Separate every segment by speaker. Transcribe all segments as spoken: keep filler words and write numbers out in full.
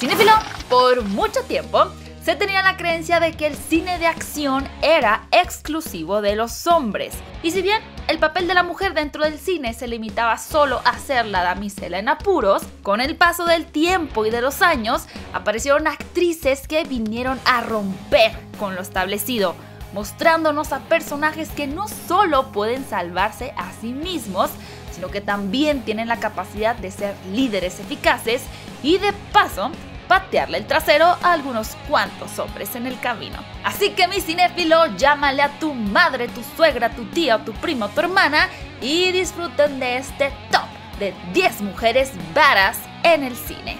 Speaker 1: Cinéfilo, por mucho tiempo se tenía la creencia de que el cine de acción era exclusivo de los hombres. Y si bien el papel de la mujer dentro del cine se limitaba solo a ser la damisela en apuros, con el paso del tiempo y de los años aparecieron actrices que vinieron a romper con lo establecido, mostrándonos a personajes que no solo pueden salvarse a sí mismos, sino que también tienen la capacidad de ser líderes eficaces y de paso patearle el trasero a algunos cuantos hombres en el camino. Así que mi cinéfilo, llámale a tu madre, tu suegra, tu tía, o tu prima o tu hermana y disfruten de este top de diez mujeres badass en el cine.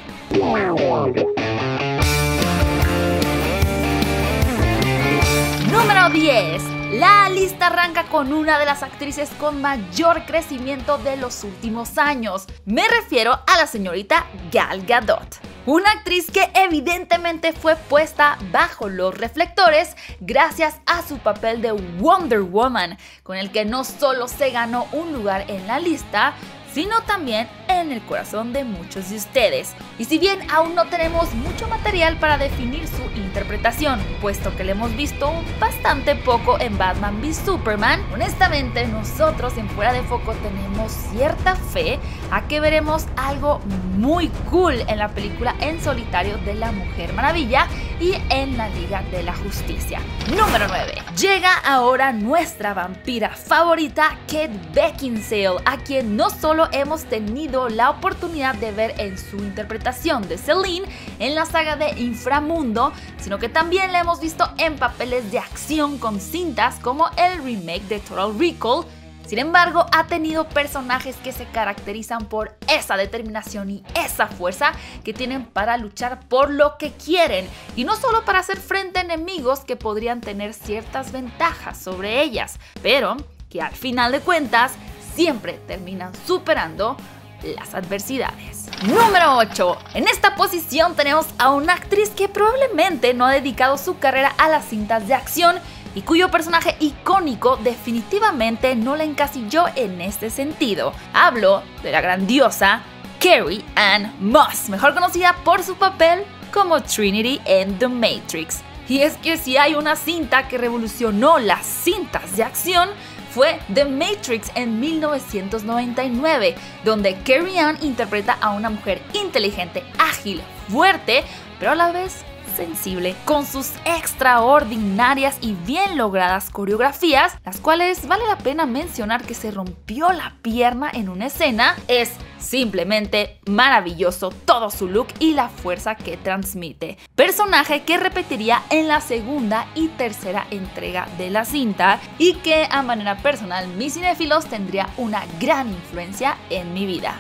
Speaker 1: Número diez. La lista arranca con una de las actrices con mayor crecimiento de los últimos años. Me refiero a la señorita Gal Gadot. Una actriz que evidentemente fue puesta bajo los reflectores gracias a su papel de Wonder Woman, con el que no solo se ganó un lugar en la lista, sino también en el corazón de muchos de ustedes. Y si bien aún no tenemos mucho material para definir su interpretación, puesto que le hemos visto bastante poco en Batman v Superman, honestamente nosotros en Fuera de Foco tenemos cierta fe a que veremos algo muy cool en la película en solitario de la Mujer Maravilla y en la Liga de la Justicia. Número nueve. Llega ahora nuestra vampira favorita, Kate Beckinsale, a quien no solo hemos tenido la oportunidad de ver en su interpretación de Selene en la saga de Inframundo, sino que también la hemos visto en papeles de acción con cintas como el remake de Total Recall. Sin embargo, ha tenido personajes que se caracterizan por esa determinación y esa fuerza que tienen para luchar por lo que quieren, y no solo para hacer frente a enemigos que podrían tener ciertas ventajas sobre ellas, pero que al final de cuentas siempre terminan superando las adversidades. Número ocho. En esta posición tenemos a una actriz que probablemente no ha dedicado su carrera a las cintas de acción y cuyo personaje icónico definitivamente no la encasilló en este sentido. Hablo de la grandiosa Carrie Ann Moss, mejor conocida por su papel como Trinity en The Matrix. Y es que si hay una cinta que revolucionó las cintas de acción, fue The Matrix en mil novecientos noventa y nueve, donde Carrie Ann interpreta a una mujer inteligente, ágil, fuerte, pero a la vez sensible, con sus extraordinarias y bien logradas coreografías, las cuales vale la pena mencionar que se rompió la pierna en una escena. Es simplemente maravilloso todo su look y la fuerza que transmite. Personaje que repetiría en la segunda y tercera entrega de la cinta y que a manera personal, mis cinéfilos, tendría una gran influencia en mi vida.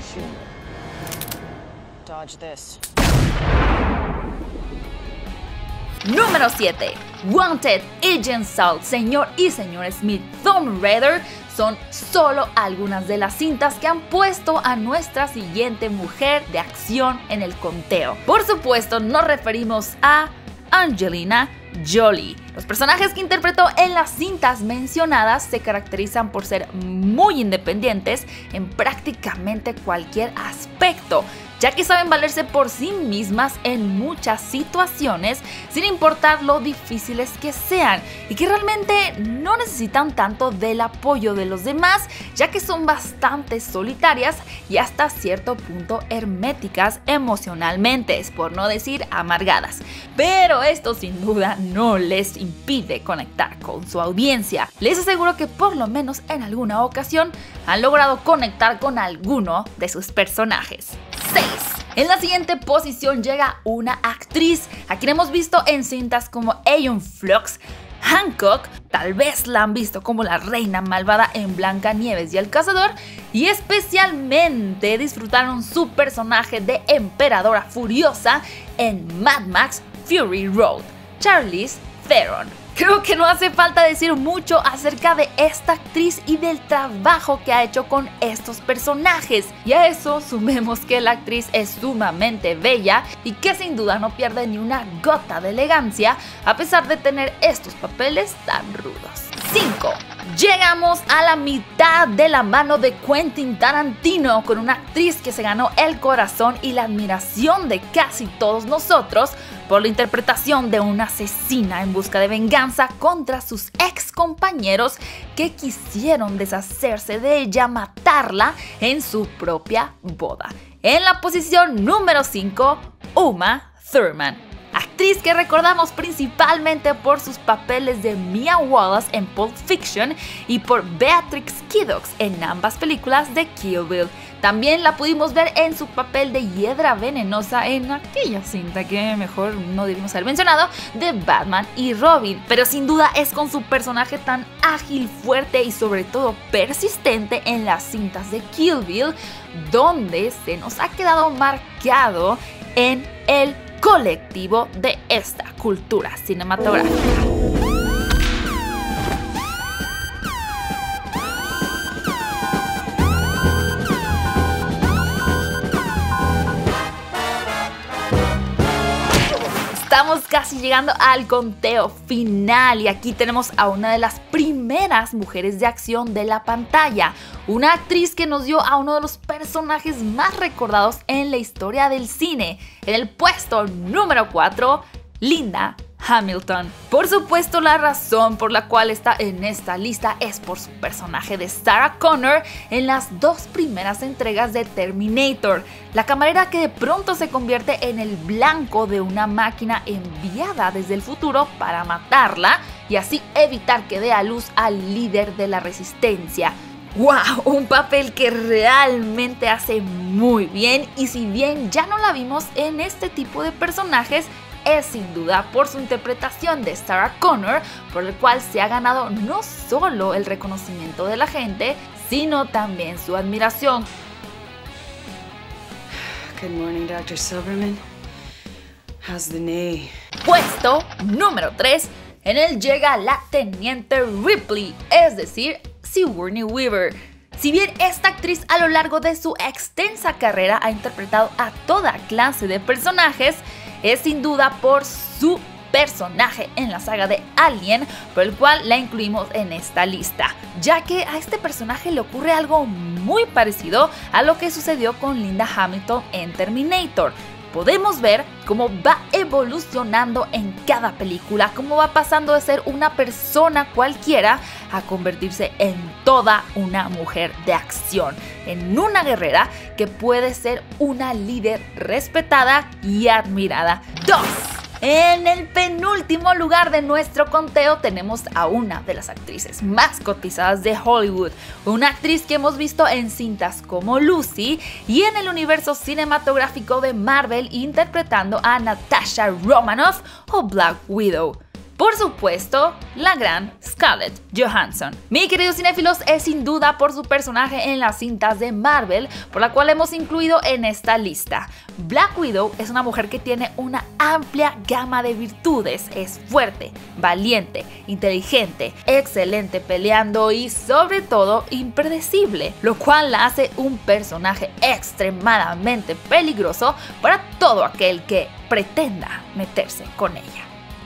Speaker 1: Dodge this. Número siete. Wanted, Agent Salt, Señor y Señor Smith, Tomb Raider son solo algunas de las cintas que han puesto a nuestra siguiente mujer de acción en el conteo. Por supuesto, nos referimos a Angelina Jolie. Los personajes que interpretó en las cintas mencionadas se caracterizan por ser muy independientes en prácticamente cualquier aspecto, ya que saben valerse por sí mismas en muchas situaciones sin importar lo difíciles que sean, y que realmente no necesitan tanto del apoyo de los demás, ya que son bastante solitarias y hasta cierto punto herméticas emocionalmente, por no decir amargadas. Pero esto sin duda no les impide conectar con su audiencia. Les aseguro que por lo menos en alguna ocasión han logrado conectar con alguno de sus personajes. seis. En la siguiente posición llega una actriz a quien hemos visto en cintas como Aeon Flux, Hancock, tal vez la han visto como la reina malvada en Blancanieves y el Cazador, y especialmente disfrutaron su personaje de emperadora furiosa en Mad Max Fury Road, Charlize Theron. Creo que no hace falta decir mucho acerca de esta actriz y del trabajo que ha hecho con estos personajes. Y a eso sumemos que la actriz es sumamente bella y que sin duda no pierde ni una gota de elegancia a pesar de tener estos papeles tan rudos. cinco. Llegamos a la mitad de la mano de Quentin Tarantino con una actriz que se ganó el corazón y la admiración de casi todos nosotros por la interpretación de una asesina en busca de venganza contra sus ex compañeros que quisieron deshacerse de ella, matarla en su propia boda. En la posición número cinco, Uma Thurman, actriz que recordamos principalmente por sus papeles de Mia Wallace en Pulp Fiction y por Beatrix Kiddo en ambas películas de Kill Bill. También la pudimos ver en su papel de Hiedra Venenosa en aquella cinta que mejor no debimos haber mencionado, de Batman y Robin. Pero sin duda es con su personaje tan ágil, fuerte y sobre todo persistente en las cintas de Kill Bill donde se nos ha quedado marcado en el colectivo de esta cultura cinematográfica. Estamos casi llegando al conteo final y aquí tenemos a una de las primeras mujeres de acción de la pantalla, una actriz que nos dio a uno de los personajes más recordados en la historia del cine. En el puesto número cuatro, Linda Hamilton. Por supuesto, la razón por la cual está en esta lista es por su personaje de Sarah Connor en las dos primeras entregas de Terminator, la camarera que de pronto se convierte en el blanco de una máquina enviada desde el futuro para matarla y así evitar que dé a luz al líder de la resistencia. ¡Wow! Un papel que realmente hace muy bien, y si bien ya no la vimos en este tipo de personajes, es sin duda por su interpretación de Sarah Connor, por el cual se ha ganado no solo el reconocimiento de la gente, sino también su admiración.
Speaker 2: Good morning, doctor Silverman. How's the knee?
Speaker 1: Puesto número tres, en él llega la Teniente Ripley, es decir, Sigourney Weaver. Si bien esta actriz a lo largo de su extensa carrera ha interpretado a toda clase de personajes, es sin duda por su personaje en la saga de Alien, por el cual la incluimos en esta lista, ya que a este personaje le ocurre algo muy parecido a lo que sucedió con Linda Hamilton en Terminator. Podemos ver cómo va evolucionando en cada película, cómo va pasando de ser una persona cualquiera a convertirse en toda una mujer de acción, en una guerrera que puede ser una líder respetada y admirada. dos. En el penúltimo lugar de nuestro conteo tenemos a una de las actrices más cotizadas de Hollywood, una actriz que hemos visto en cintas como Lucy y en el universo cinematográfico de Marvel interpretando a Natasha Romanoff o Black Widow. Por supuesto, la gran Scarlett Johansson. Mi queridos cinéfilos, es sin duda por su personaje en las cintas de Marvel, por la cual hemos incluido en esta lista. Black Widow es una mujer que tiene una amplia gama de virtudes, es fuerte, valiente, inteligente, excelente peleando y sobre todo impredecible, lo cual la hace un personaje extremadamente peligroso para todo aquel que pretenda meterse con ella.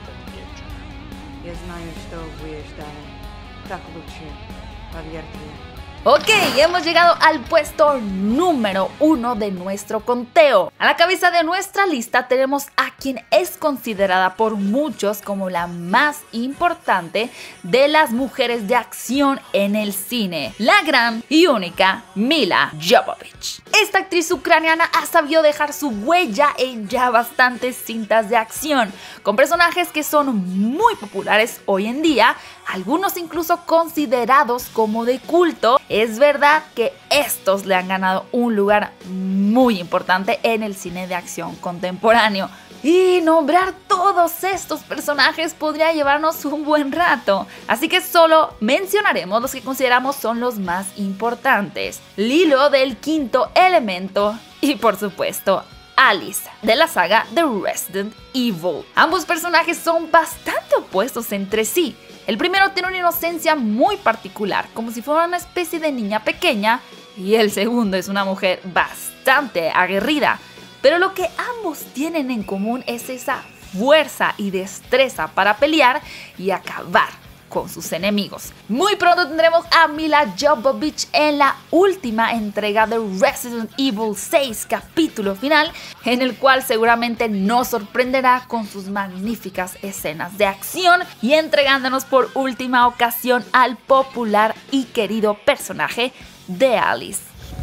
Speaker 1: Ok, hemos llegado al puesto número uno de nuestro conteo. A la cabeza de nuestra lista tenemos a quien es considerada por muchos como la más importante de las mujeres de acción en el cine, la gran y única Milla Jovovich. Esta actriz ucraniana ha sabido dejar su huella en ya bastantes cintas de acción, con personajes que son muy populares hoy en día, algunos incluso considerados como de culto. Es verdad que estos le han ganado un lugar muy importante en el cine de acción contemporáneo. Y nombrar todos estos personajes podría llevarnos un buen rato, así que solo mencionaremos los que consideramos son los más importantes. Lilo del Quinto Elemento y por supuesto Alice de la saga de Resident Evil. Ambos personajes son bastante opuestos entre sí. El primero tiene una inocencia muy particular, como si fuera una especie de niña pequeña, y el segundo es una mujer bastante aguerrida. Pero lo que ambos tienen en común es esa fuerza y destreza para pelear y acabar con sus enemigos. Muy pronto tendremos a Milla Jovovich en la última entrega de Resident Evil seis, capítulo final, en el cual seguramente nos sorprenderá con sus magníficas escenas de acción y entregándonos por última ocasión al popular y querido personaje de Alice.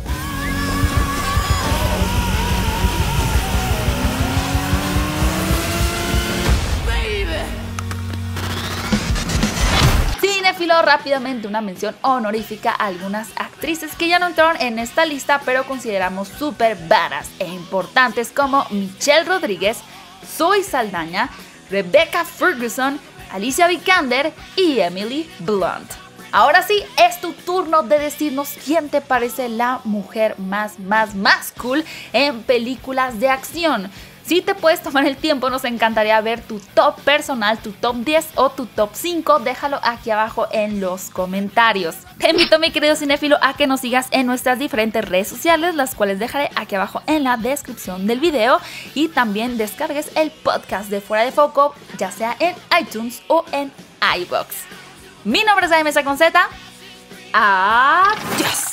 Speaker 1: Cinéfilo, rápidamente una mención honorífica a algunas actrices que ya no entraron en esta lista, pero consideramos súper badass e importantes, como Michelle Rodríguez, Zoe Saldaña, Rebecca Ferguson, Alicia Vikander y Emily Blunt. Ahora sí, es tu turno de decirnos quién te parece la mujer más, más, más cool en películas de acción. Si te puedes tomar el tiempo, nos encantaría ver tu top personal, tu top diez o tu top cinco. Déjalo aquí abajo en los comentarios. Te invito, mi querido cinéfilo, a que nos sigas en nuestras diferentes redes sociales, las cuales dejaré aquí abajo en la descripción del video. Y también descargues el podcast de Fuera de Foco, ya sea en iTunes o en iVoox. Mi nombre es Aimesa con Z. Adiós.